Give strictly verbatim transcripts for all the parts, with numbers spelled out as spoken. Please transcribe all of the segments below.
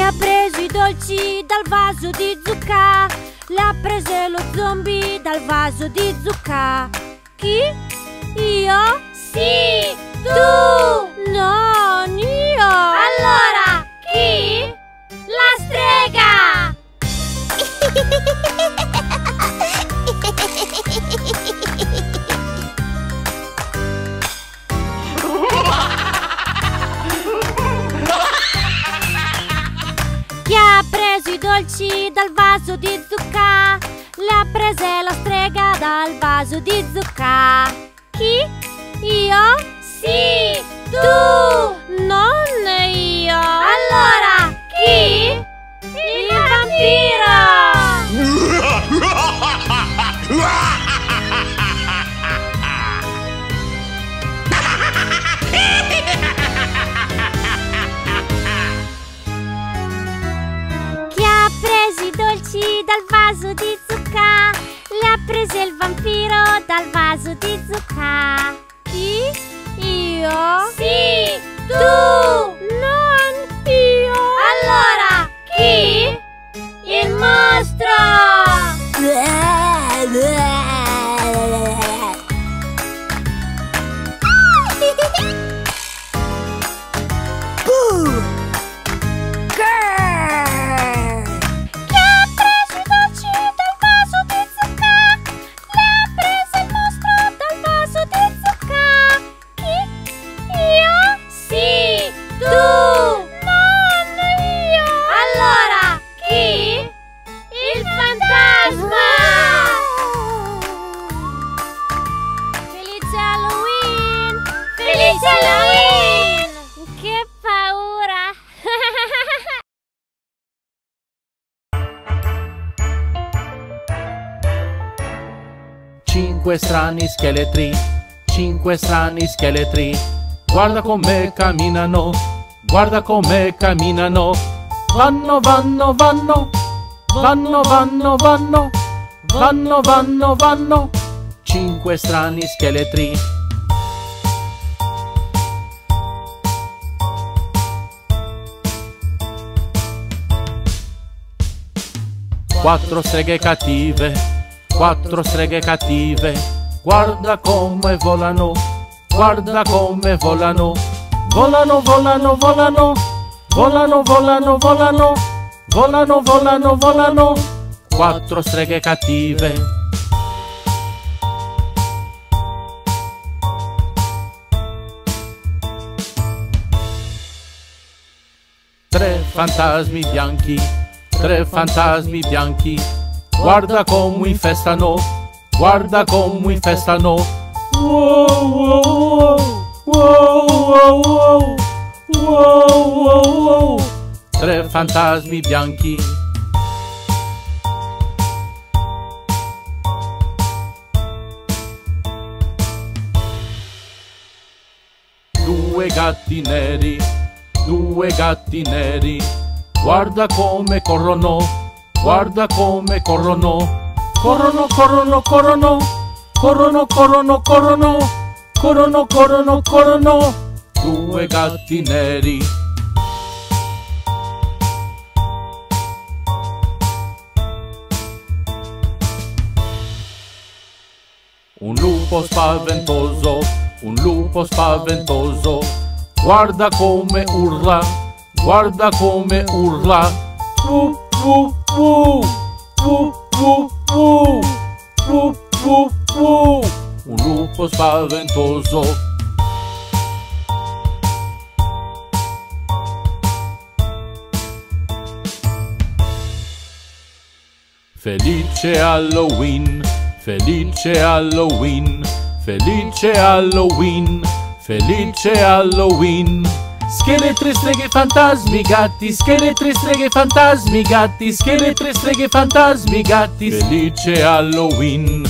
ha preso i dolci dal vaso di zucca? Le ha prese lo zombie dal vaso di zucca. Chi? Io? Sì, tu! Non io! Allora, chi? La strega! Chi ha preso i dolci dal vaso di zucca? Le ha prese la strega dal vaso di zucca. Chi? Io? Sì, tu! Non io! Allora, chi? Il vampiro! Chi ha preso i dolci dal vaso di zucca? Le ha prese il vampiro dal vaso di zucca. Chi? Io? Sì, tu! Non io! Allora, chi? Il mostro! Cinque strani scheletri, cinque strani scheletri, guarda come camminano, guarda come camminano. Vanno, vanno, vanno, vanno, vanno, vanno, vanno, vanno, vanno. Cinque strani scheletri. Quattro streghe cattive, quattro streghe cattive, guarda come volano, guarda come volano. Volano, volano, volano, volano, volano, volano, volano, volano, volano. Quattro streghe cattive. Tre fantasmi bianchi, tre fantasmi bianchi, guarda come infestano, guarda come infestano. Wow, wow, wow, wow, wow, wow, wow, wow. Tre fantasmi bianchi. Due gatti neri, due gatti neri, guarda come corrono, guarda come corrono. Corrono, corrono, corrono, corrono, corrono, corrono, corrono, corrono, corrono. Due gatti neri. Un lupo spaventoso, un lupo spaventoso, guarda come urla, guarda come urla. Wu, wu, wu, wu, wu, wu, wu, wu, wu. Un lupo spaventoso. Felice Halloween, felice Halloween, felice Halloween, felice Halloween. Scheletri, streghe, fantasmi, gatti, scheletri, streghe, fantasmi, gatti, scheletri, streghe, fantasmi, gatti. Felice Halloween.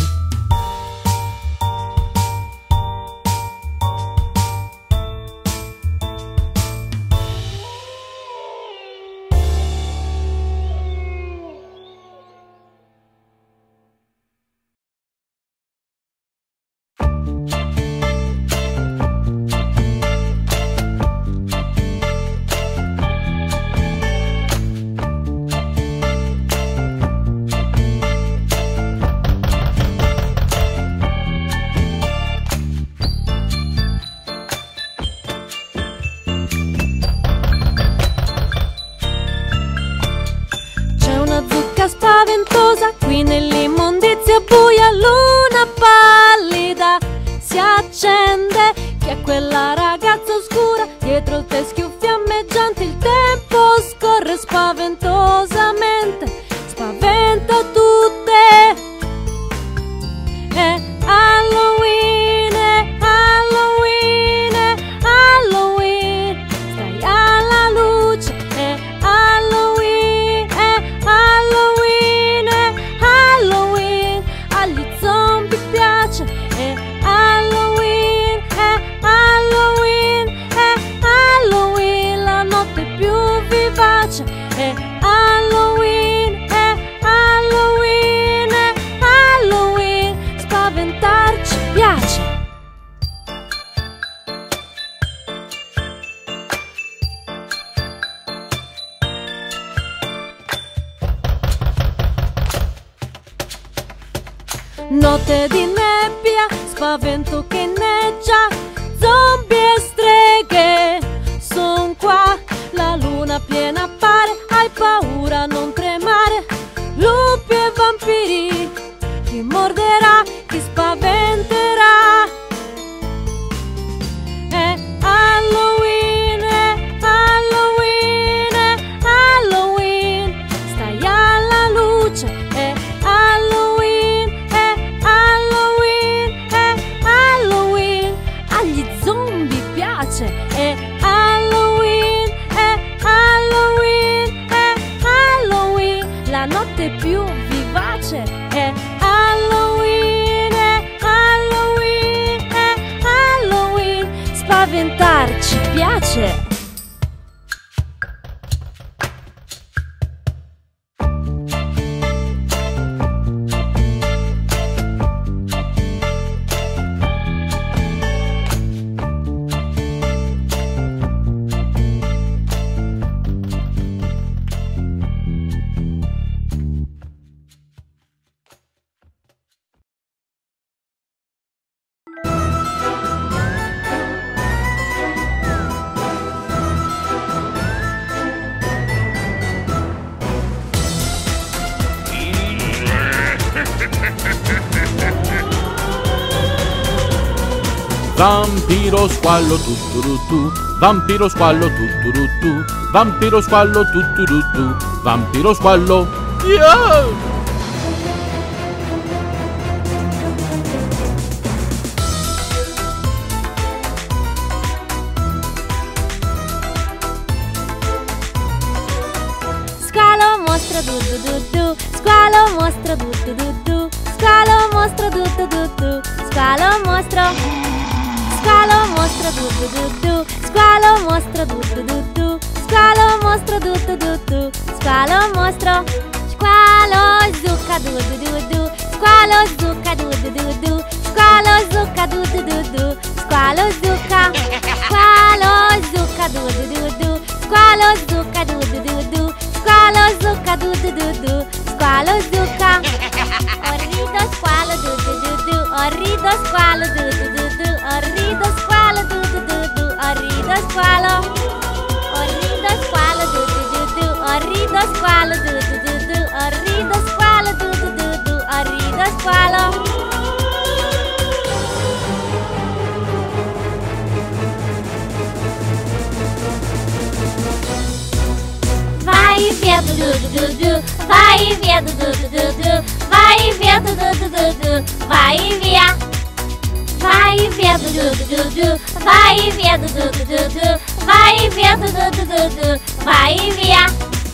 piace. Notte di nebbia, spavento che inneggia, zombie e streghe son qua. La luna piena appare, hai paura, non tremare. Lupi e vampiri, chi morderà, chi spaventerà. È Halloween, è Halloween, è Halloween. Stai alla luce, è Halloween, è Halloween, è Halloween. Agli zombie piace, è Halloween, è Halloween, è Halloween. La notte più vivace è Halloween, è Halloween, è Halloween. Spaventarci piace. Vampiro squallo tutturutu, vampiro squallo tutturutu, vampiro squallo tutturutu, vampiro squallo. Yeah! Squalo mostro du du du du, squalo mostro du du du du, squalo mostro du du du du, squalo mostro. Squalo mostro du du du du, squalo mostro du du du du, squalo mostro du du du du, squalo mostro. Squalo zucca du du du du, squalo zucca du du du du, squalo zucca du du du du, squalo zucca. Squalo zucca du du du du, squalo zucca du du du du, squalo zucca du du du du, squalo zucca. Orrido squalo du du du du, orrido squalo du du du du, orrido squalo du du du du, orrido squalo. Orrido squalo du du du du, orrido squalo du du du du, orrido squalo du du du du, orrido squalo. Vai via du du du du, vai via du du du du, vai via du du du du, vai via. Vai via du du du du, vai via du du du du, vai via du du du du, vai via.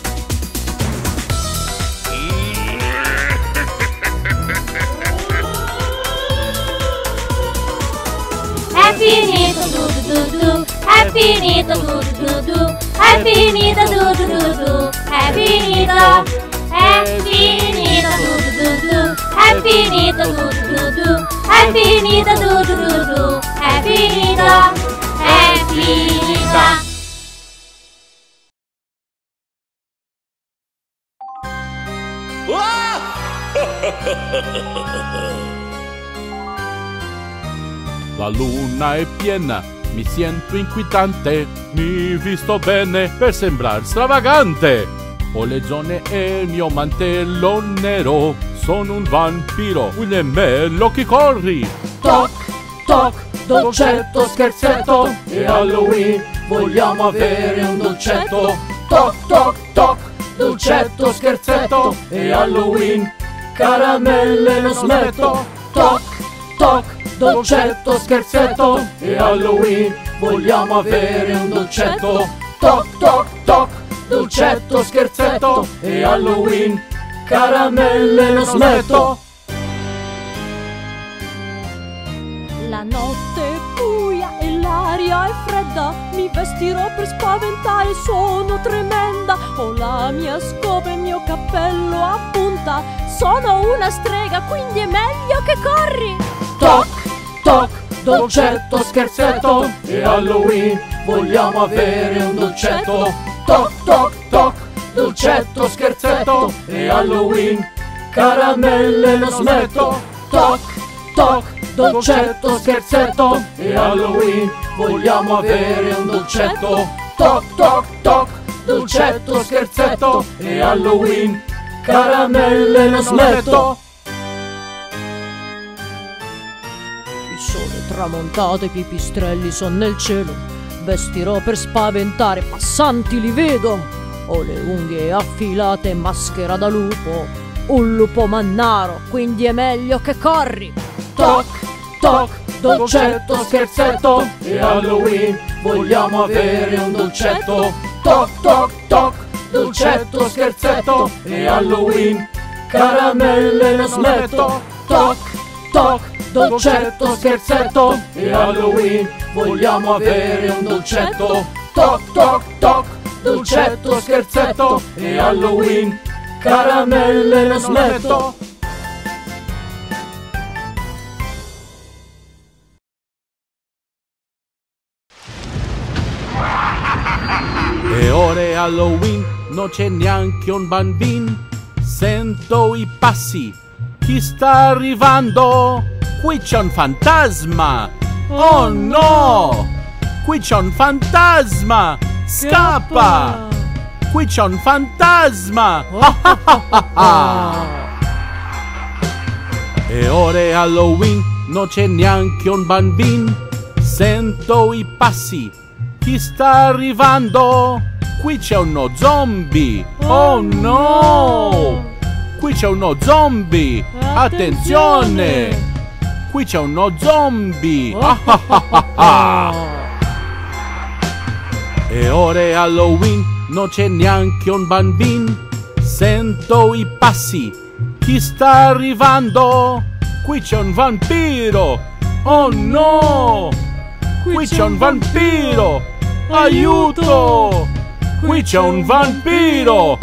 È finito du du du du, è finito du du du du, è finito du du du du, è finito, è finito du du du du, è finito du du du du, è finito du du du du, è finito, è finita. La luna è piena, mi sento inquietante, mi visto bene per sembrare stravagante. Ho le zone e il mio mantello nero, sono un vampiro, Williamello che corri. Toc, toc, dolcetto, scherzetto, è Halloween, vogliamo avere un dolcetto. Toc, toc, toc, dolcetto, scherzetto, è Halloween, caramelle non smetto. Toc, toc, dolcetto, scherzetto, è Halloween, vogliamo avere un dolcetto. Toc, toc, toc, dolcetto, scherzetto, è Halloween, caramelle non smetto. La notte è buia e l'aria è fredda, mi vestirò per spaventare, sono tremenda. Ho la mia scopa e il mio cappello a punta, sono una strega, quindi è meglio che corri. Toc, dolcetto, scherzetto, è Halloween, vogliamo avere un dolcetto. Toc toc toc, dolcetto, scherzetto, è Halloween, caramelle non smetto. Toc toc, dolcetto, scherzetto, è Halloween, vogliamo avere un dolcetto. Toc toc toc, dolcetto, scherzetto, è Halloween, caramelle non smetto. Il sole è tramontato, i pipistrelli sono nel cielo, vestirò per spaventare, passanti li vedo. Ho le unghie affilate, maschera da lupo, un lupo mannaro, quindi è meglio che corri. Toc toc, dolcetto, scherzetto, è Halloween, vogliamo avere un dolcetto. Toc toc toc, dolcetto, scherzetto, è Halloween, caramelle non smetto. Toc toc, dolcetto, scherzetto, è Halloween, vogliamo avere un dolcetto. Toc toc toc, dolcetto, scherzetto, è Halloween, caramelle non smetto. E ora è Halloween, non c'è neanche un bambino. Sento i passi, chi sta arrivando? Qui c'è un fantasma! Oh no! Qui c'è un fantasma! Scappa! Qui c'è un fantasma! E ora è Halloween, non c'è neanche un bambino. Sento i passi, chi sta arrivando? Qui c'è uno zombie! Oh no! Qui c'è uno zombie! Attenzione! Qui c'è uno zombie! E ora è Halloween, non c'è neanche un bambino. Sento i passi, chi sta arrivando? Qui c'è un vampiro! Oh no! Qui c'è un vampiro! Aiuto! Qui c'è un vampiro!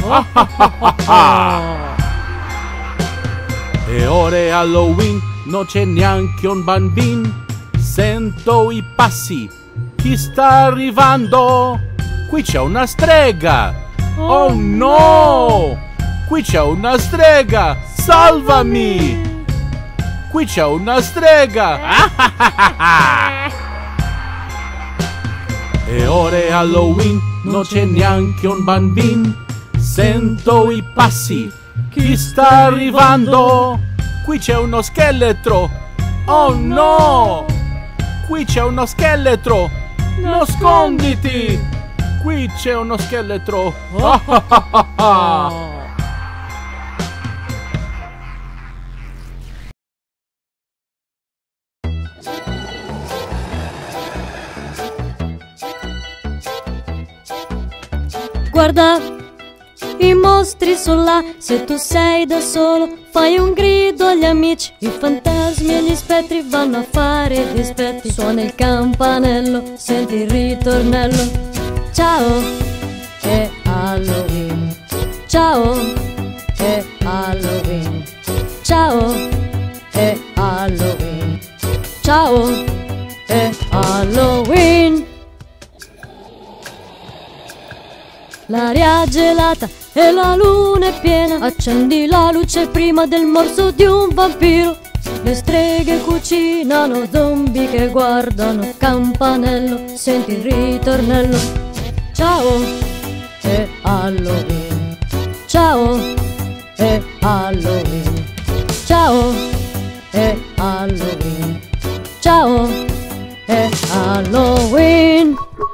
E ora è Halloween, non c'è neanche un bambino. Sento i passi, chi sta arrivando? Qui c'è una strega! Oh no! Qui c'è una strega! Salvami! Qui c'è una strega! E ora è Halloween, non c'è neanche un bambino. Sento i passi, chi sta arrivando? Qui c'è uno scheletro! Oh no! Qui c'è uno scheletro! Nasconditi! Qui c'è uno scheletro! Guarda, i mostri sono là, se tu sei da solo fai un grido agli amici. I fantasmi e gli spettri vanno a fare i dispetti. Suona il campanello, senti il ritornello. Ciao, è Halloween. Ciao, è Halloween. Ciao, è Halloween. Ciao, è Halloween. L'aria gelata e la luna è piena. Accendi la luce prima del morso di un vampiro. Le streghe cucinano, zombie che guardano. Campanello, senti il ritornello. Ciao, è Halloween. Ciao, è Halloween. Ciao, è Halloween. Ciao, è Halloween.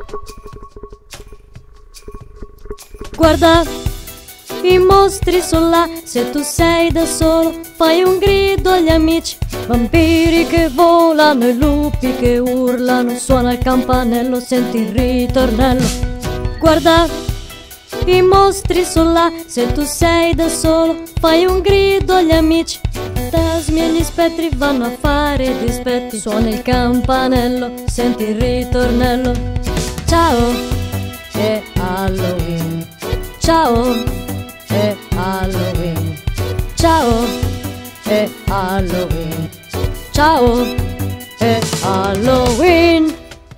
Guarda, i mostri sono là, se tu sei da solo fai un grido agli amici. Vampiri che volano e lupi che urlano. Suona il campanello, senti il ritornello. Guarda, i mostri sono là, se tu sei da solo fai un grido agli amici. Fantasmi e gli spettri vanno a fare i dispetti. Suona il campanello, senti il ritornello. Ciao, è Halloween. Ciao, è Halloween. Ciao, è Halloween. Ciao, è Halloween.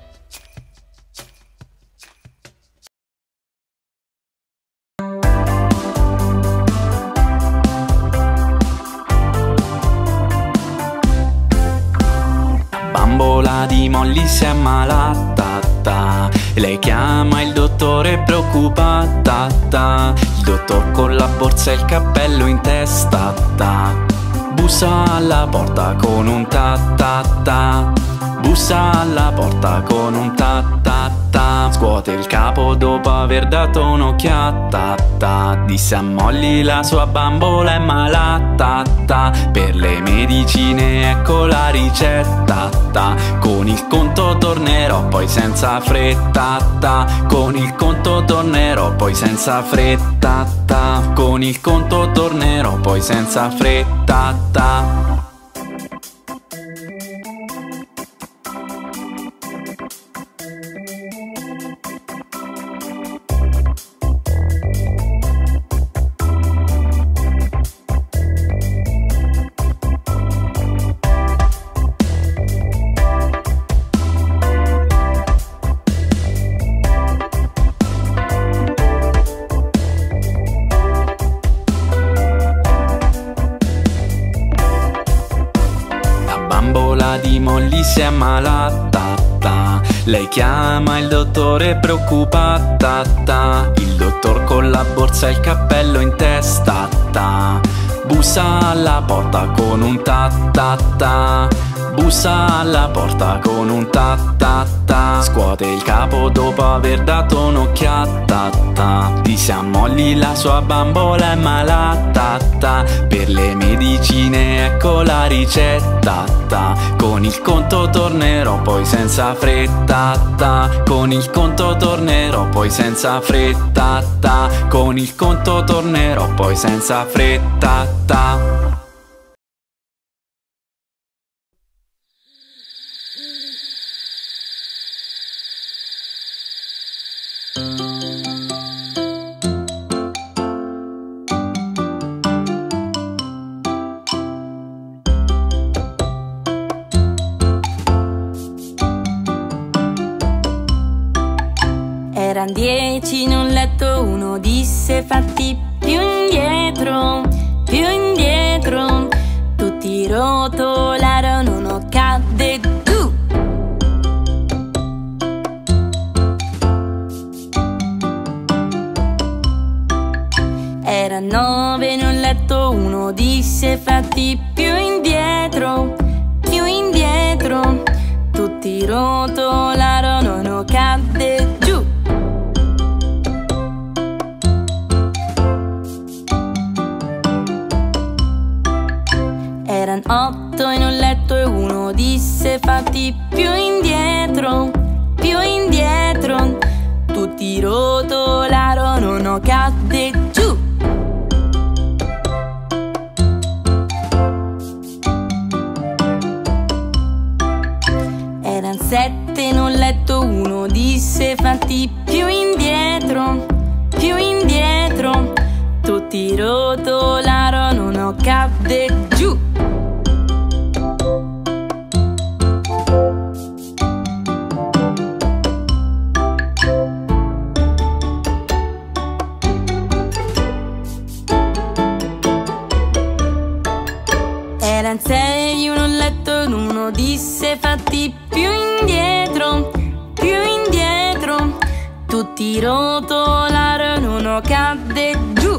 Bambola di Molly si è ammalata, ta. Lei chiama il dottore preoccupata, ta. Il dottor con la borsa e il cappello in testa, ta. Bussa alla porta con un ta ta ta. Bussa alla porta con un ta ta ta. Scuote il capo dopo aver dato un'occhiata, ta. Disse a Molly la sua bambola è malata, ta. Per le medicine ecco la ricetta, ta. Con il conto tornerò poi senza fretta, ta. Con il conto tornerò poi senza fretta, ta. Con il conto tornerò poi senza fretta, ta. Di Molly si è ammalata, ta. Lei chiama il dottore preoccupata, ta. Il dottor con la borsa e il cappello in testa, ta. Bussa alla porta con un ta ta ta. Bussa alla porta con un ta ta ta. Scuote il capo dopo aver dato un'occhiata, ta. Disse a Molly la sua bambola è malata, ta. Per le medicine ecco la ricetta, ta. Con il conto tornerò poi senza fretta, ta. Con il conto tornerò poi senza fretta, ta. Con il conto tornerò poi senza fretta, ta. Eran dieci in un letto, uno disse fatti più indietro, più indietro. Tutti rotolarono, uno cadde giù. Eran nove in un letto, uno disse fatti più indietro, più indietro. Tutti rotolarono, uno cadde giù. Eran otto in un letto e uno disse fatti più indietro, più indietro. Tutti rotolarono, uno cadde giù. Eran sette in un letto, uno disse fatti più indietro, più indietro. Tutti rotolarono, uno cadde giù. Eran sei in un letto e uno disse fatti più indietro, più indietro. Tutti rotolarono, uno cadde giù.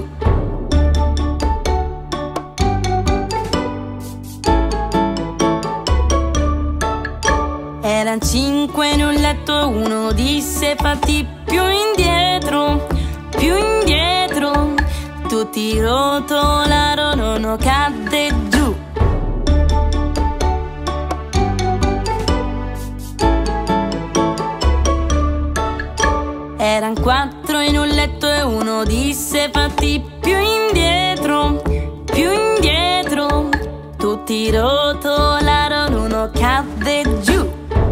Eran cinque in un letto e uno disse fatti più indietro, più indietro. Tutti rotolarono, uno cadde giù. Eran quattro in un letto e uno disse fatti più indietro, più indietro. Tutti rotolarono, uno cadde giù.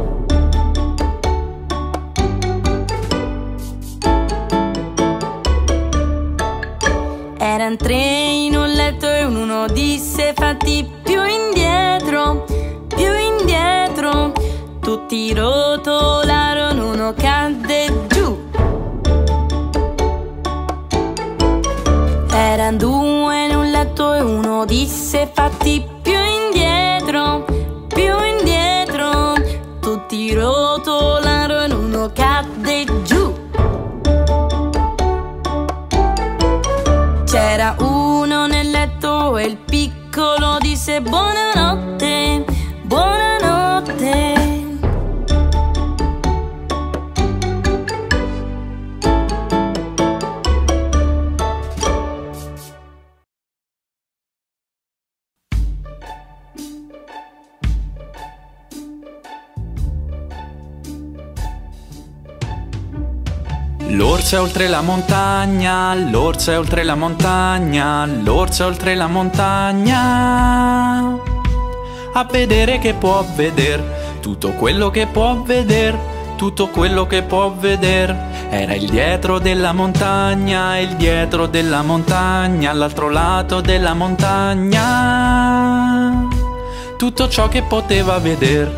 Eran tre in un letto e uno disse fatti più indietro, più indietro. tutti rotolarono, uno cadde giù. Eran due in un letto e uno disse: fatti più indietro, più indietro. Tutti rotolarono, uno cadde giù. C'era uno nel letto e il piccolo disse: buonanotte, buonanotte. L'orso è oltre la montagna, l'orso è oltre la montagna, l'orso è oltre la montagna. A vedere che può veder, tutto quello che può veder, tutto quello che può veder. Era il dietro della montagna, il dietro della montagna, all'altro lato della montagna. Tutto ciò che poteva veder.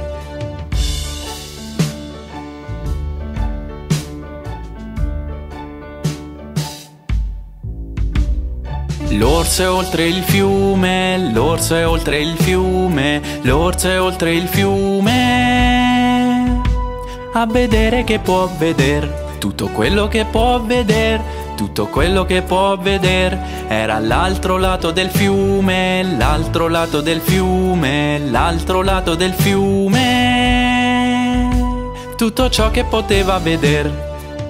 L'orso è oltre il fiume, l'orso è oltre il fiume, l'orso è oltre il fiume. A vedere che può veder, tutto quello che può veder, tutto quello che può veder. Era all'altro lato del fiume, l'altro lato del fiume, l'altro lato del fiume. Tutto ciò che poteva veder.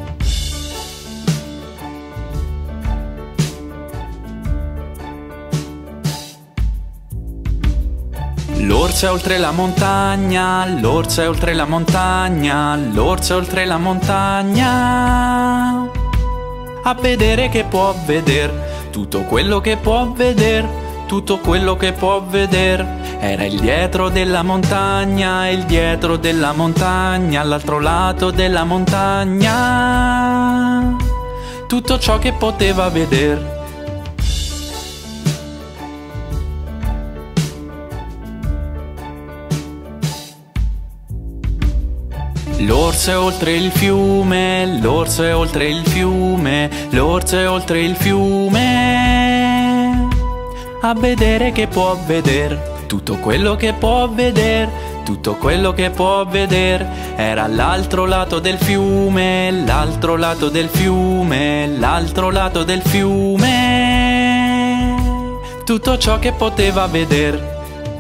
L'orso è oltre la montagna, l'orso è oltre la montagna, l'orso è oltre la montagna. A vedere che può veder, tutto quello che può veder, tutto quello che può veder. Era il dietro della montagna, il dietro della montagna, all'altro lato della montagna. Tutto ciò che poteva veder. L'orso è oltre il fiume, l'orso è oltre il fiume, l'orso è oltre il fiume. A vedere che può veder, tutto quello che può veder, tutto quello che può veder. Era all'altro lato del fiume, l'altro lato del fiume, l'altro lato del fiume. Tutto ciò che poteva veder.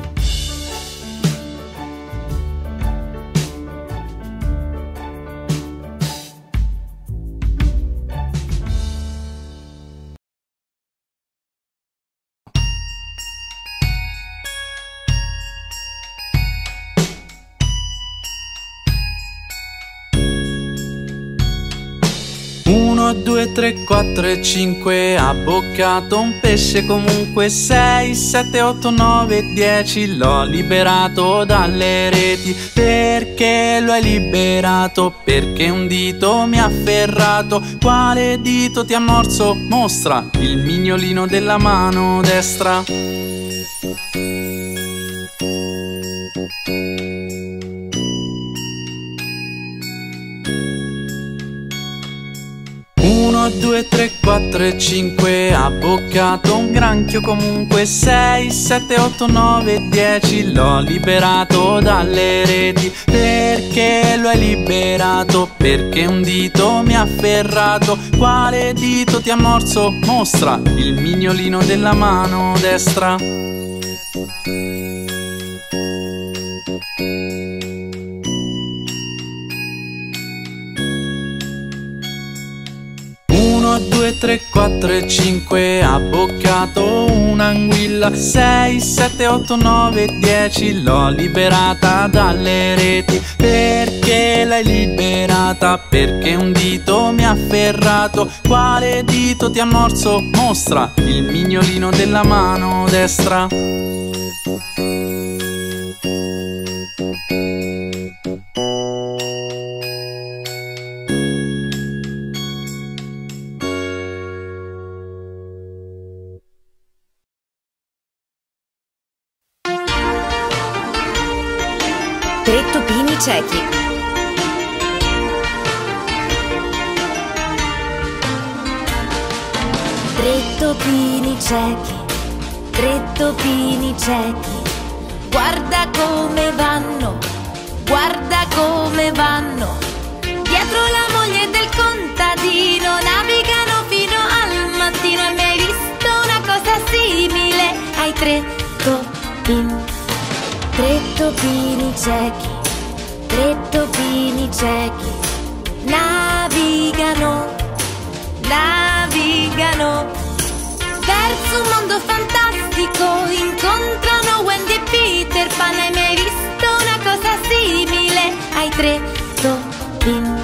uno, due, tre, quattro e cinque, ha boccato un pesce comunque. Sei, sette, otto, nove, dieci, l'ho liberato dalle reti. Perché lo hai liberato? Perché un dito mi ha afferrato. Quale dito ti ha morso? Mostra il mignolino della mano destra. uno, due, tre, quattro e cinque, ha boccato un granchio comunque. Sei, sette, otto, nove, dieci, l'ho liberato dalle reti. Perché lo hai liberato? Perché un dito mi ha afferrato. Quale dito ti ha morso? Mostra il mignolino della mano destra. uno, due, tre, quattro e cinque, ha boccato un'anguilla. Sei, sette, otto, nove, dieci, l'ho liberata dalle reti. Perché l'hai liberata? Perché un dito mi ha afferrato. Quale dito ti ha morso? Mostra il mignolino della mano destra. Tre topini ciechi. Tre topini ciechi, tre topini ciechi. Guarda come vanno, guarda come vanno. Dietro la moglie del contadino navigano fino al mattino. Hai mai visto una cosa simile ai tre topini? Tre topini ciechi, tre topini ciechi. Navigano, navigano verso un mondo fantastico. Incontrano Wendy e Peter Pan. Hai mai visto una cosa simile ai tre topini?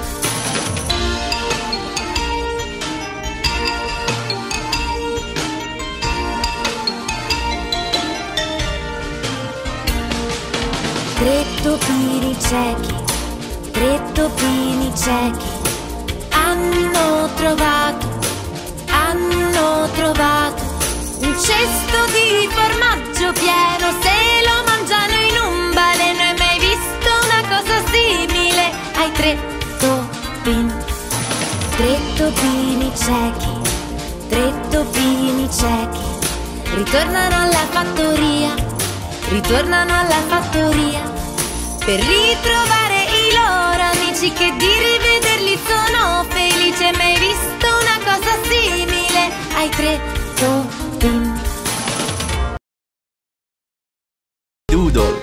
Tre topini ciechi, tre topini ciechi. Hanno trovato, hanno trovato un cesto di formaggio pieno. Se lo mangiano in un baleno. Hai mai visto una cosa simile ai tre topini? Tre topini ciechi, tre topini ciechi. Ritornano alla fattoria, ritornano alla fattoria per ritrovare i loro amici che di rivederli sono felici. Hai mai visto una cosa simile ai tre topini? Doodle.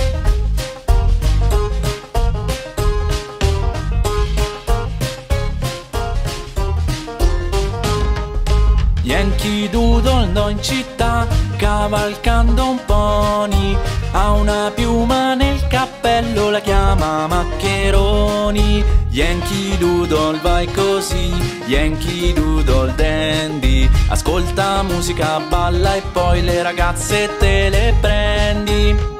Yankee Doodle andò in città cavalcando un pony. Ha una piuma nel cappello, la chiama Maccheroni. Yankee Doodle vai così, Yankee Doodle dandy. Ascolta musica, balla e poi le ragazze te le prendi.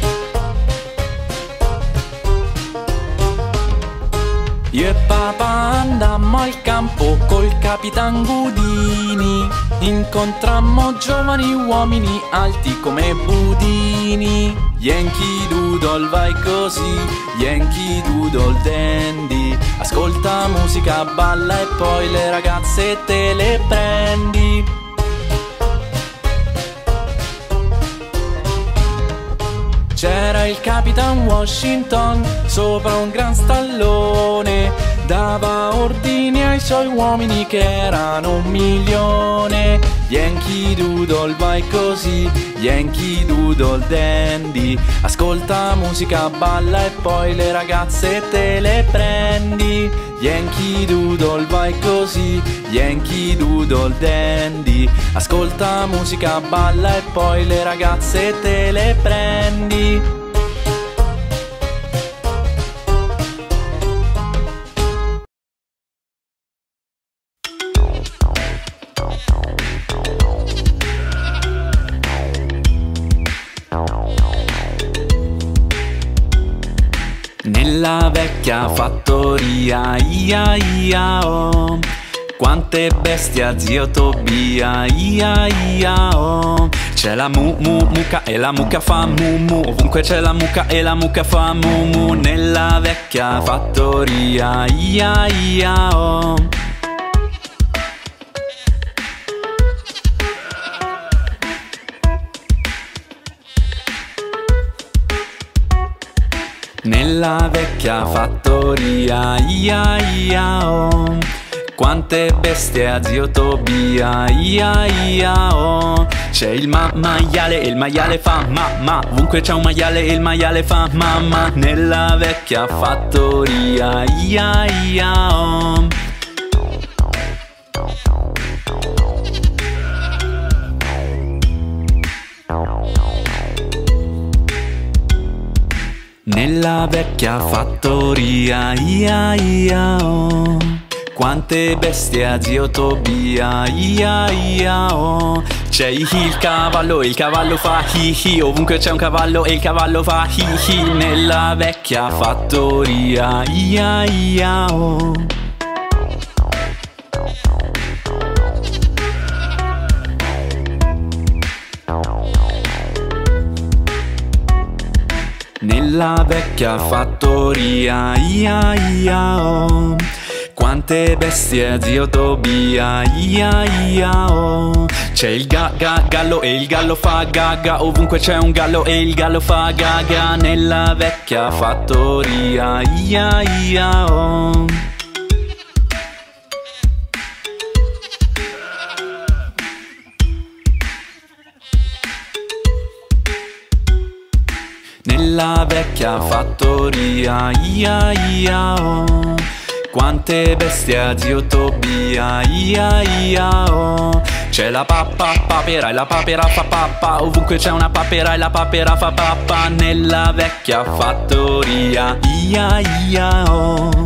Io e papà andammo al campo col Capitan Gudini. Incontrammo giovani uomini alti come budini. Yankee Doodle vai così, Yankee Doodle dandy. Ascolta musica, balla e poi le ragazze te le prendi. C'era il Capitan Washington sopra un gran stallone. Dava ordini ai suoi uomini che erano un milione. Yankee Doodle vai così, Yankee Doodle dandy. Ascolta musica, balla e poi le ragazze te le prendi. Yankee Doodle vai così, Yankee Doodle dandy. Ascolta musica, balla e poi le ragazze te le prendi. Nella vecchia fattoria, ia ia oh, quante bestie a zio Tobia, ia ia oh. C'è la mu mu mucca e la mucca fa mu mu. Ovunque c'è la mucca e la mucca fa mu mu. Nella vecchia fattoria, ia ia oh. Nella vecchia fattoria, ia ia oh, quante bestie a zio Tobia, ia ia oh. C'è il ma maiale e il maiale fa ma ma. Ovunque c'è un maiale e il maiale fa mamma. Nella vecchia fattoria, ia ia oh. Nella vecchia fattoria, ia ia oh, quante bestie a zio Tobia, ia ia oh. C'è il cavallo e il cavallo fa hi hi. Ovunque c'è un cavallo e il cavallo fa hi hi. Nella vecchia fattoria, ia ia oh. Nella vecchia fattoria, ia ia oh. Quante bestie, zio Tobia, ia ia oh. C'è il ga ga gallo e il gallo fa gaga. Ovunque c'è un gallo e il gallo fa gaga. Nella vecchia fattoria, ia ia oh. Nella vecchia fattoria, ia ia oh. Quante bestie, zio Tobia, ia ia oh. C'è la pappa, papera e la papera fa pappa. Ovunque c'è una papera e la papera fa pappa. Nella vecchia fattoria, ia ia oh.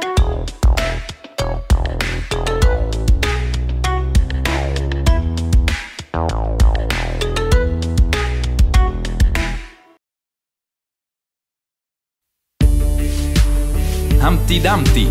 Humpty Dumpty.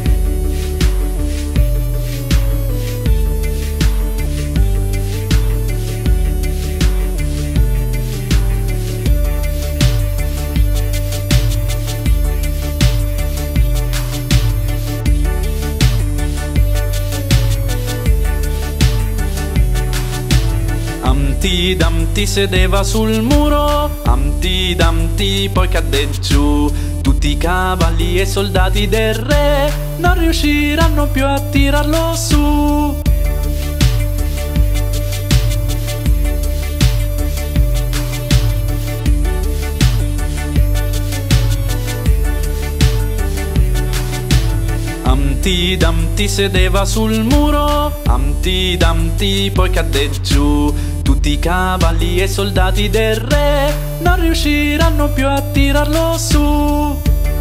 Humpty Dumpty sedeva sul muro, Humpty Dumpty poi cadde giù. Tutti i cavalli e soldati del re non riusciranno più a tirarlo su. Humpty Dumpty sedeva sul muro, Humpty Dumpty poi cadde giù. Tutti i cavalli e soldati del re non riusciranno più a tirarlo su.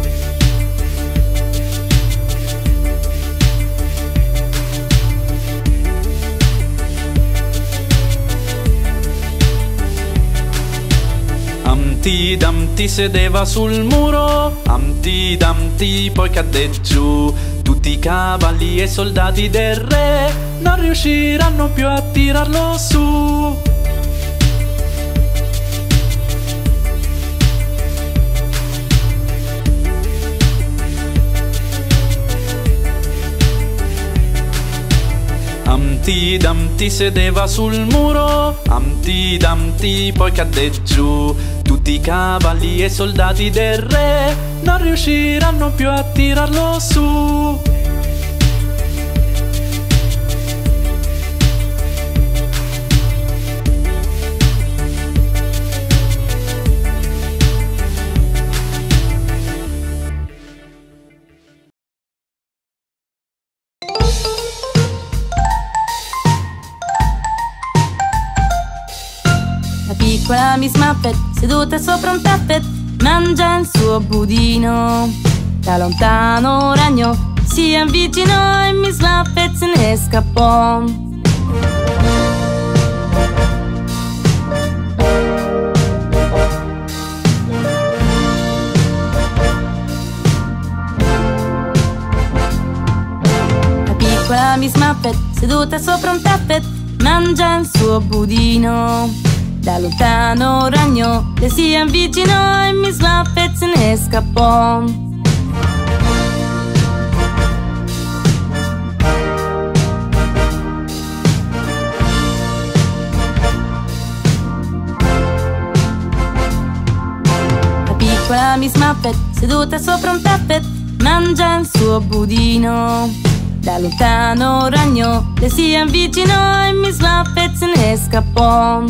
Humpty Dumpty sedeva sul muro, Humpty Dumpty poi cadde giù. Tutti i cavalli e soldati del re non riusciranno più a tirarlo su. Humpty Dumpty sedeva sul muro, Humpty Dumpty poi cadde giù. Tutti i cavalli e soldati del re non riusciranno più a tirarlo su. Piccola Miss Muffet, seduta sopra un tappet, mangia il suo budino. Da lontano un ragno si avvicinò e Miss Muffet se ne scappò. La piccola Miss Muffet, seduta sopra un tappet, mangia il suo budino. Da lontano un ragno le si avvicinò e Miss Muffet se ne scappò. La piccola Miss Muffet, seduta sopra un tappet, mangia il suo budino. Da lontano un ragno le si avvicinò e Miss Muffet se ne scappò.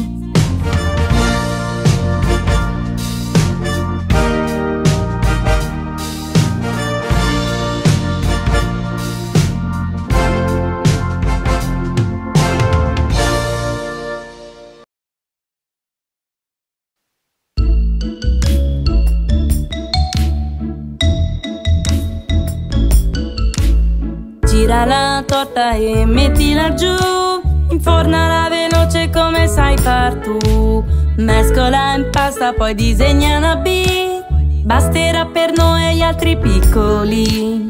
Gira la torta e mettila giù, infornala veloce come sai far tu. Mescola in pasta, poi disegna una B, basterà per noi e gli altri piccoli.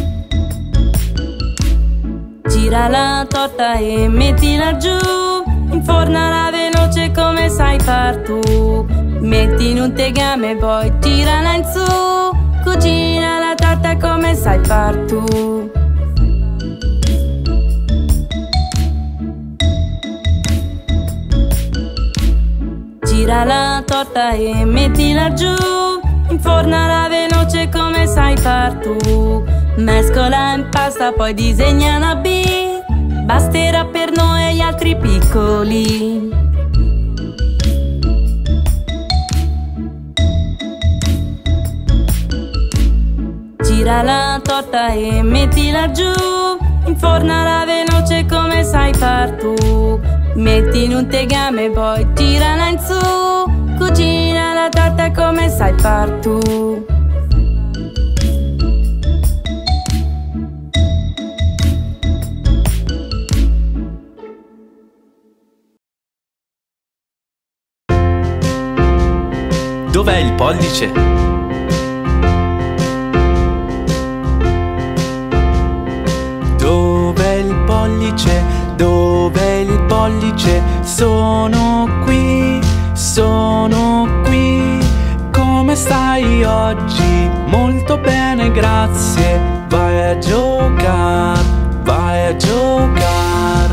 Gira la torta e mettila giù, infornala veloce come sai far tu. Metti in un tegame, poi tirala in su. Cucina la torta come sai far tu. Gira la torta e mettila giù. Infornala veloce come sai far tu. Mescola in pasta, poi disegna una B. Basterà per noi e gli altri piccoli. Gira la torta e mettila giù. Infornala veloce come sai far tu. Metti in un tegame, poi tirala in su. Cucina la torta come sai far tu. Dov'è il pollice? Dov'è il pollice? Dov'è il pollice? Sono qui, sono qui. Come stai oggi? Molto bene, grazie. Vai a giocare, vai a giocare.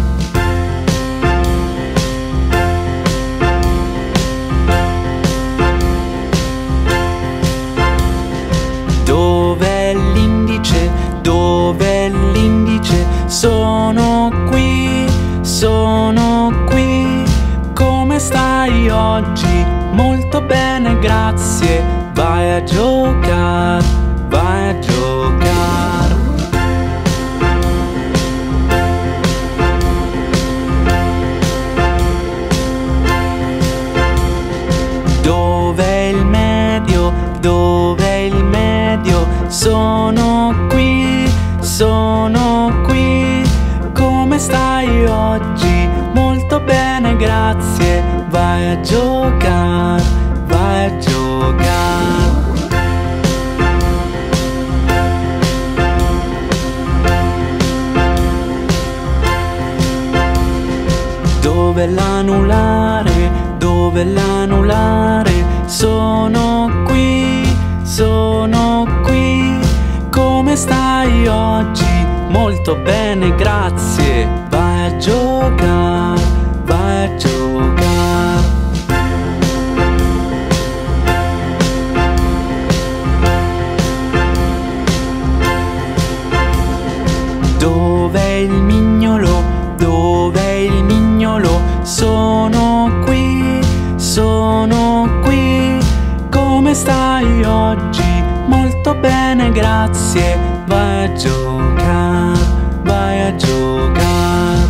Dov'è l'indice? Dov'è l'indice? Sono qui, sono qui. Come stai oggi? Molto bene, grazie. Vai a giocare, vai a giocare. Dov'è il medio? Dov'è il medio? Sono qui, sono qui. Come stai oggi? Molto bene, grazie. Vai a giocare, vai a giocare. Dov'è l'anulare? Dov'è l'anulare? Sono qui, sono qui. Come stai oggi? Molto bene, grazie. Vai a giocare, vai a giocare. Dov'è il mignolo? Dov'è il mignolo? Sono qui, sono qui. Come stai oggi? Molto bene, grazie. Vai a giocare, vai a giocare.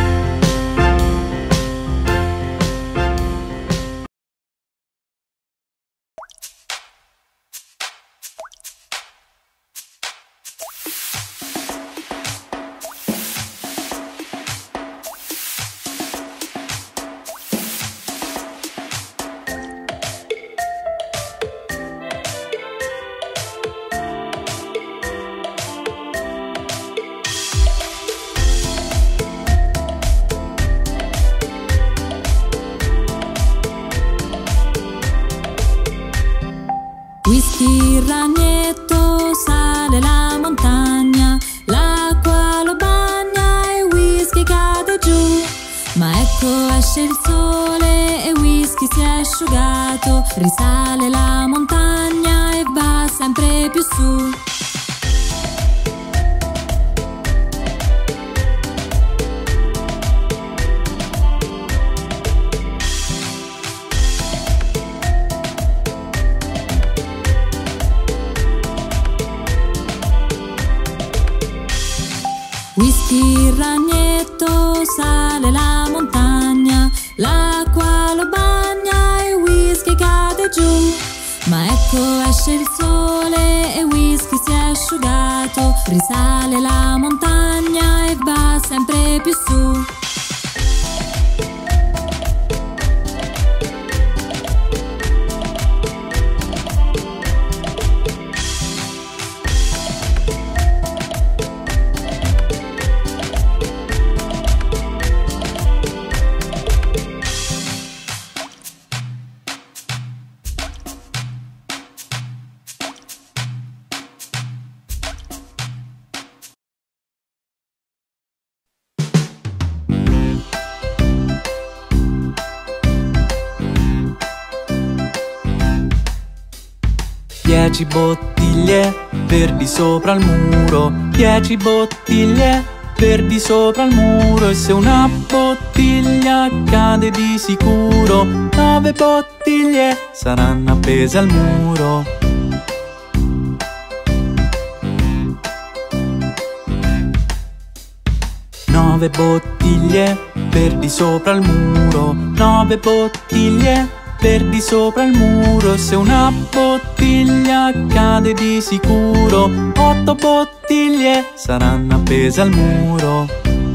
Whisky, ragnetto, sale la montagna, l'acqua lo bagna e whisky cade giù. Ma ecco esce il sole e whisky si è asciugato, risale la montagna e va sempre più su. Whisky, ragnetto, sale la montagna, l'acqua lo bagna e whisky cade giù. Ma ecco esce il sole e whisky si è asciugato, risale la montagna e va sempre più su. Dieci bottiglie verdi sopra il muro, dieci bottiglie verdi sopra il muro. E se una bottiglia cade di sicuro, nove bottiglie saranno appese al muro. Nove bottiglie verdi sopra il muro, nove bottiglie verdi sopra il muro. E se una bottiglia cade di sicuro, otto bottiglie saranno appese al muro.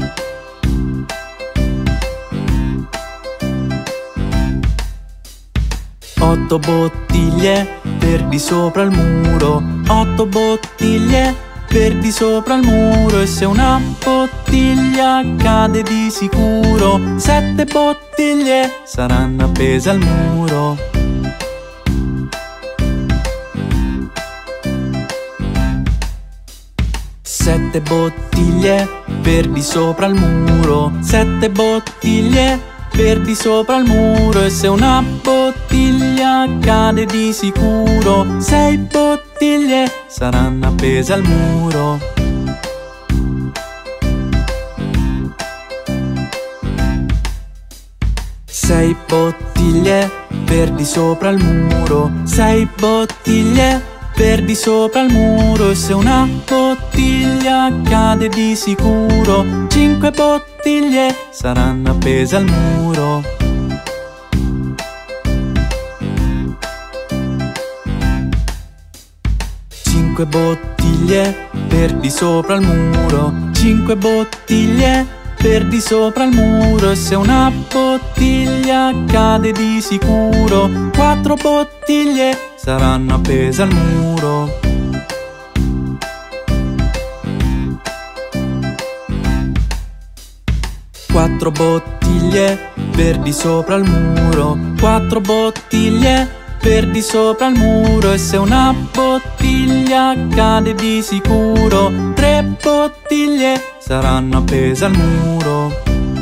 Otto bottiglie verdi sopra il muro, otto bottiglie verdi sopra il muro. E se una bottiglia cade di sicuro, sette bottiglie saranno appese al muro. Sette bottiglie verdi sopra il muro, sette bottiglie verdi sopra il muro. E se una bottiglia cade di sicuro, sei bottiglie saranno appese al muro. Sei bottiglie verdi sopra il muro, sei bottiglie verdi sopra il muro. E se una bottiglia cade di sicuro, cinque bottiglie saranno appese al muro. Cinque bottiglie verdi sopra il muro, cinque bottiglie verdi sopra il muro. E se una bottiglia cade di sicuro, quattro bottiglie saranno appese al muro. Quattro bottiglie verdi sopra il muro, quattro bottiglie verdi sopra il muro. E se una bottiglia cade di sicuro, tre bottiglie saranno appese al muro.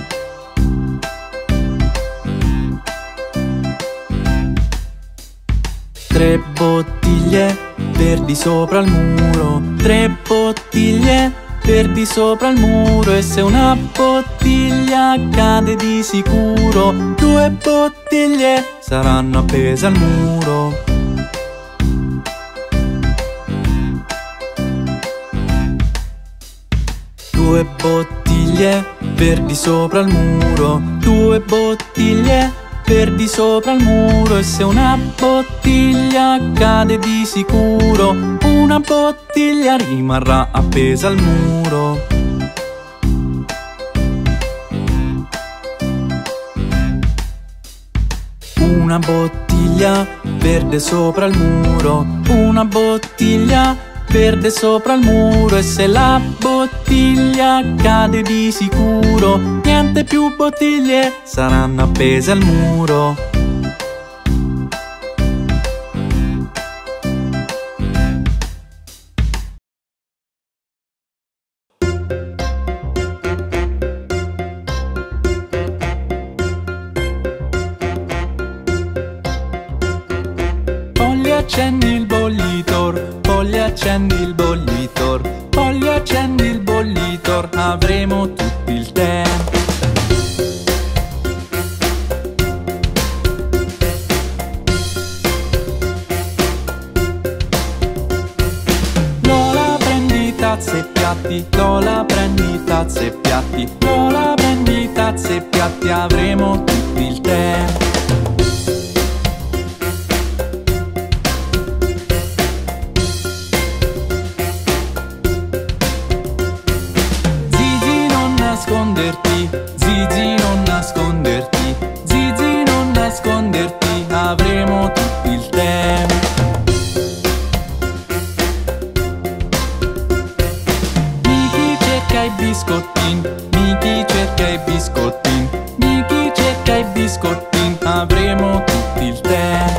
Tre bottiglie verdi sopra il muro, tre bottiglie verdi sopra il muro. E se una bottiglia cade di sicuro, due bottiglie saranno appese al muro. Due bottiglie verdi sopra il muro, due bottiglie verdi sopra il muro. E se una bottiglia cade di sicuro, una bottiglia rimarrà appesa al muro. Una bottiglia verde sopra il muro, una bottiglia verde sopra il muro. E se la bottiglia cade di sicuro, niente più bottiglie saranno appese al muro. Pogli accendi il bollitor, pogli accendi il bollitor, pogli accendi il bollitor, avremo tutto il tè. Lola prendi tazze e piatti, Lola prendi tazze e piatti, Lola prendi tazze e piatti, avremo tutto il tè. Nasconderti, Zizi non nasconderti, Zizi non nasconderti, avremo tutto il tè. Miki cerca i biscottin, Miki cerca i biscottin, Miki cerca i biscottin, avremo tutto il tè.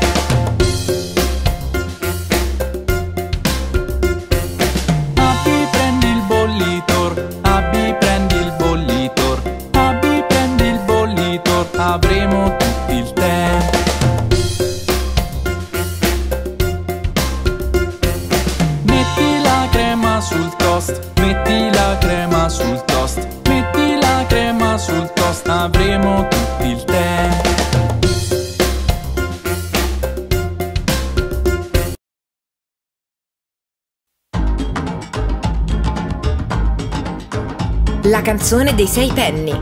Abbi prendi il bollitor, Abbi prendi il bollitor, Abbi prendi il bollitor, avremo tutto il tè. La canzone dei sei penny.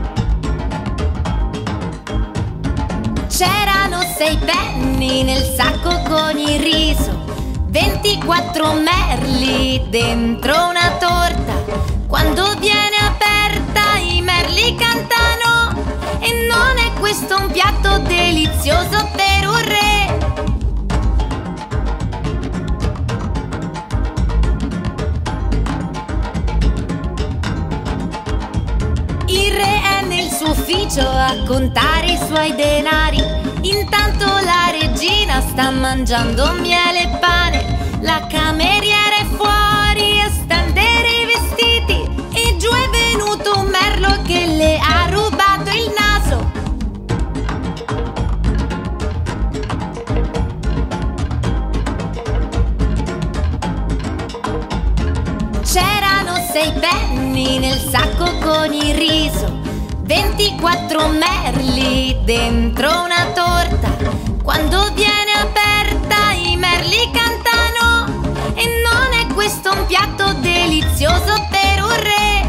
C'erano sei penny nel sacco con il riso, ventiquattro merli dentro una torta. Quando viene aperta i merli cantano, e non è questo un piatto delizioso per un re? Il re è nel suo ufficio a contare i suoi denari. Intanto la regina sta mangiando miele e pane. La cameriera è fuori a stendere i vestiti, e giù è venuto un merlo che le ha rubato il naso. C'erano sei penny nel sacco con il riso, ventiquattro merli dentro una torta. Quando viene aperta i merli cantano, e non è questo un piatto delizioso per un re?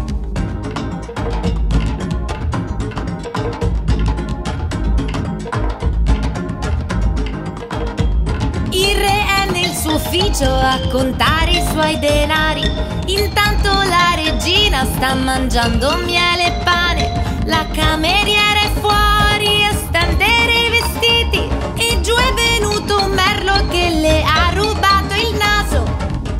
Il re è nel suo ufficio a contare i suoi denari. Intanto la regina sta mangiando miele e pane. La cameriera è fuori a stendere i vestiti, e giù è venuto un merlo che le ha rubato il naso.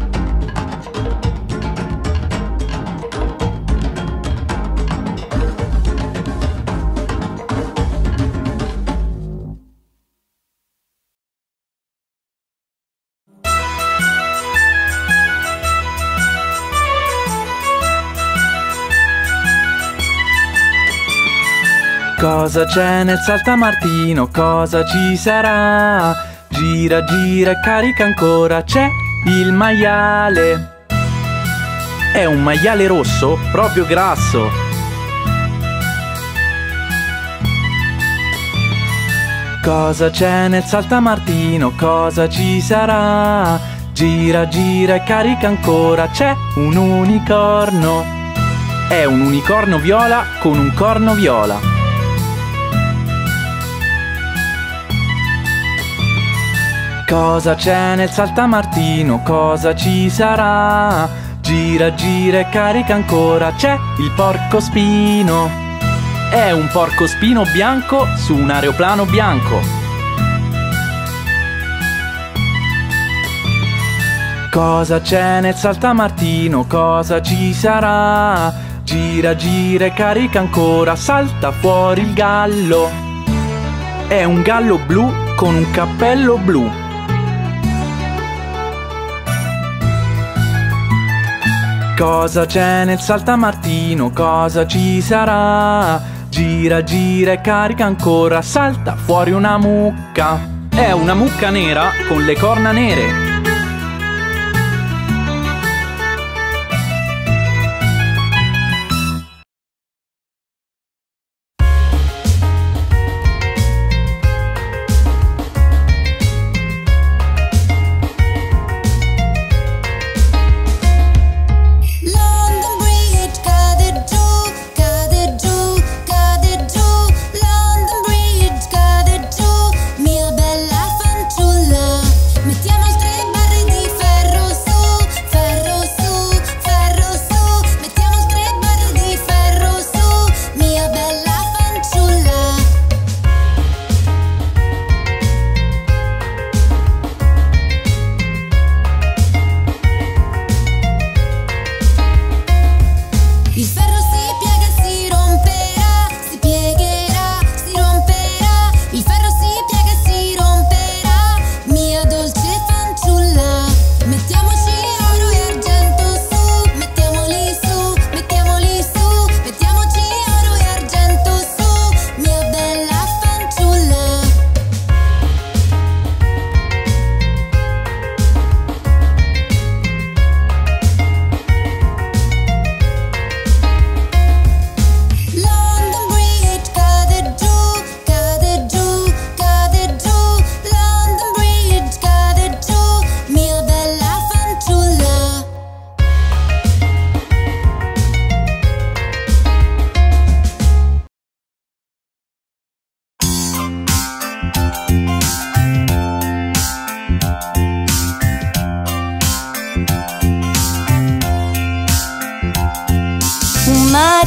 Cosa c'è nel saltamartino? Cosa ci sarà? Gira, gira e carica ancora. C'è il maiale. È un maiale rosso, proprio grasso. Cosa c'è nel saltamartino? Cosa ci sarà? Gira, gira e carica ancora. C'è un unicorno. È un unicorno viola con un corno viola. Cosa c'è nel saltamartino? Cosa ci sarà? Gira, gira e carica ancora. C'è il porcospino. È un porcospino bianco su un aeroplano bianco. Cosa c'è nel saltamartino? Cosa ci sarà? Gira, gira e carica ancora. Salta fuori il gallo. È un gallo blu con un cappello blu. Cosa c'è nel saltamartino? Cosa ci sarà? Gira, gira e carica ancora. Salta fuori una mucca. È una mucca nera con le corna nere. Mettiamo il tre bar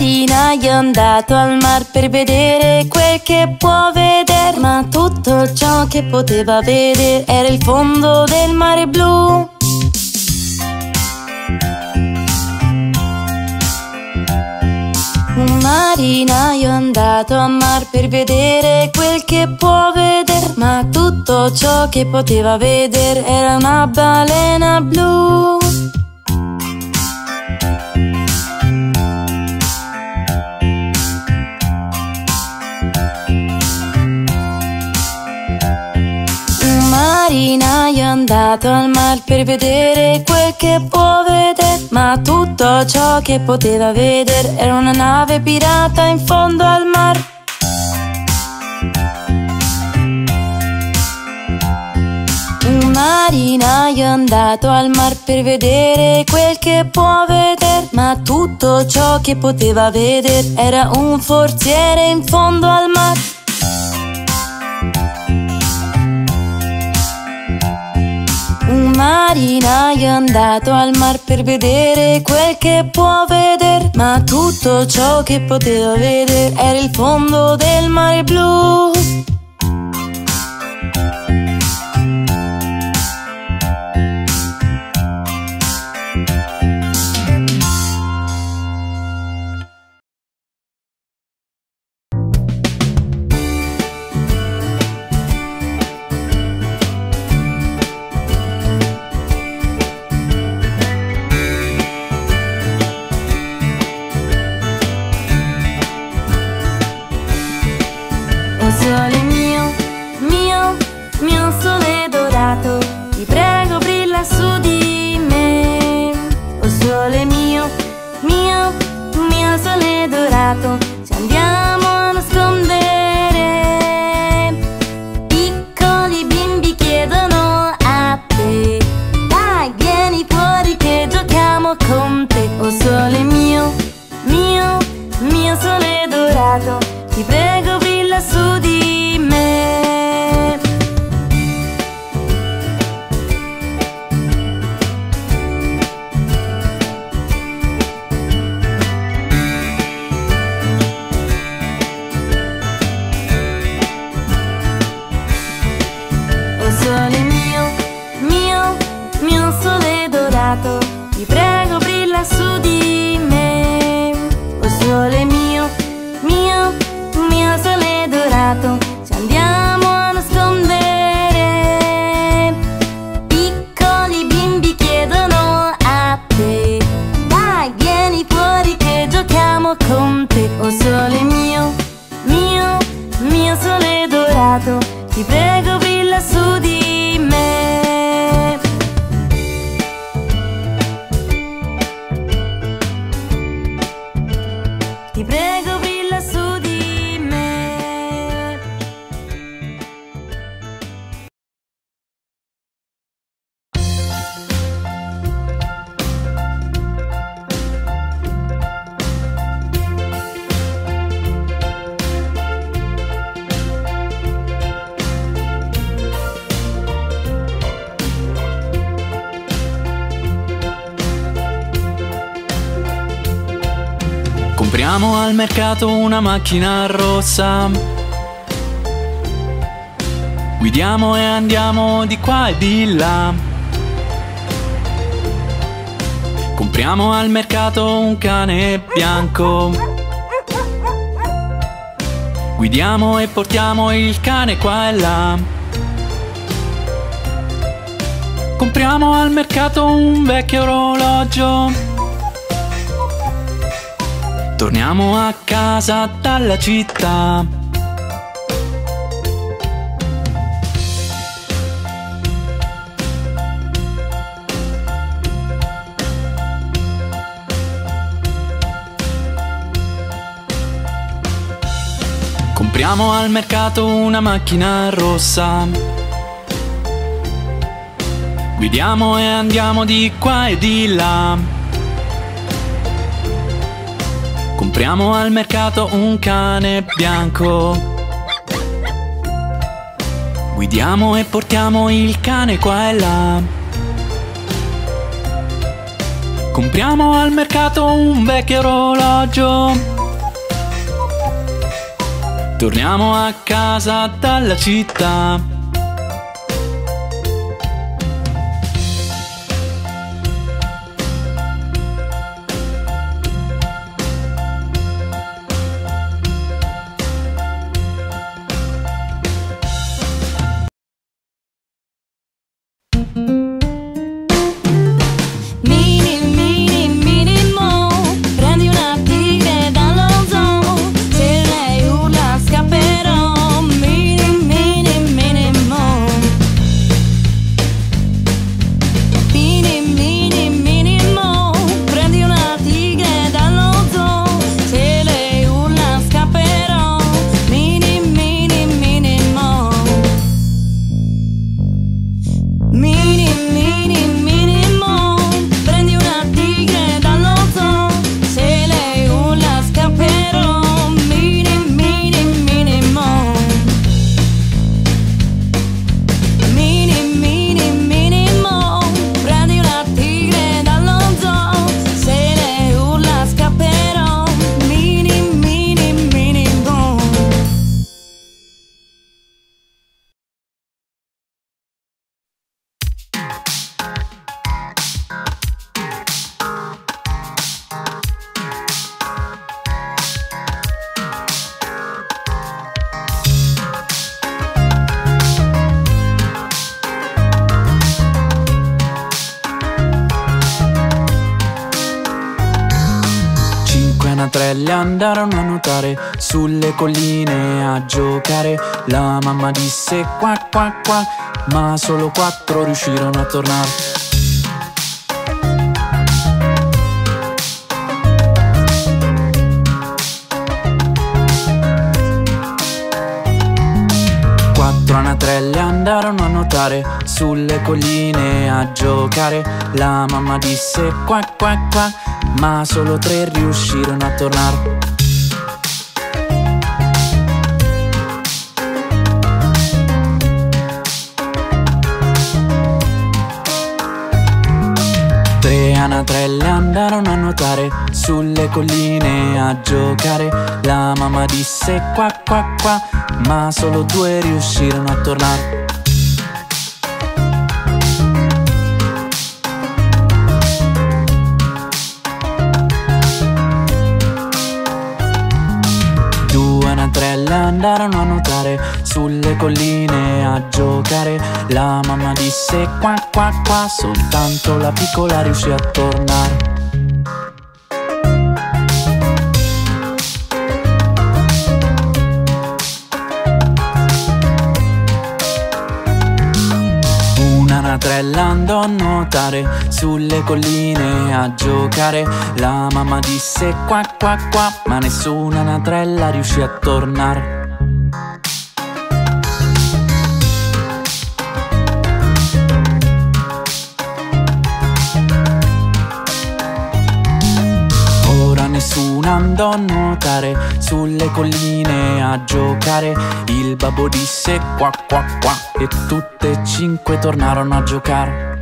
marinaio è andato al mar per vedere quel che può vedere, ma tutto ciò che poteva vedere era il fondo del mare blu. Un marinaio è andato al mar per vedere quel che può vedere, ma tutto ciò che poteva vedere era una balena blu. Un marinaio è andato al mar per vedere quel che può vedere, ma tutto ciò che poteva vedere era una nave pirata in fondo al mar. Un marinaio è andato al mar per vedere quel che può vedere, ma tutto ciò che poteva vedere era un forziere in fondo al mar. Un marinaio è andato al mar per vedere quel che può vedere, ma tutto ciò che poteva vedere era il fondo del mare blu. Sole mio, mio, mio sole dorato, ti prego brilla su di me. Oh sole mio, mio, mio sole dorato, ci andiamo a nascondere. Piccoli bimbi chiedono a te, dai vieni fuori che giochiamo con te. Oh sole mio, mio, mio sole dorato, ti prego brilla su di me. Oh sole mio, mio, mio sole dorato, ti prego brilla su di me. Oh sole mio, mio, mio sole dorato, ci andiamo a nascondere. Piccoli bimbi chiedono a te, dai vieni fuori che giochiamo con te. Oh sole mio, mio, mio sole dorato, ti prego brilla su di me. Ti prego brilla su di me. Compriamo al mercato una macchina rossa, guidiamo e andiamo di qua e di là. Compriamo al mercato un cane bianco, guidiamo e portiamo il cane qua e là. Compriamo al mercato un vecchio orologio, torniamo a casa dalla città. Compriamo al mercato una macchina rossa, guidiamo e andiamo di qua e di là. Compriamo al mercato un cane bianco, guidiamo e portiamo il cane qua e là. Compriamo al mercato un vecchio orologio. Torniamo a casa dalla città. Anatrelle andarono a nuotare sulle colline a giocare. La mamma disse qua qua qua, ma solo quattro riuscirono a tornare. Quattro anatrelle andarono a nuotare sulle colline a giocare. La mamma disse qua qua qua, ma solo tre riuscirono a tornare. Tre anatrelle andarono a nuotare sulle colline a giocare. La mamma disse qua qua qua, ma solo due riuscirono a tornare. Anatrelle andarono a nuotare sulle colline a giocare. La mamma disse qua qua qua, soltanto la piccola riuscì a tornare. Un'anatrella andò a nuotare sulle colline a giocare. La mamma disse qua qua qua, ma nessuna anatrella riuscì a tornare. Ora nessuna andò a nuotare sulle colline a giocare. Il babbo disse qua qua qua e tutte e cinque tornarono a giocare.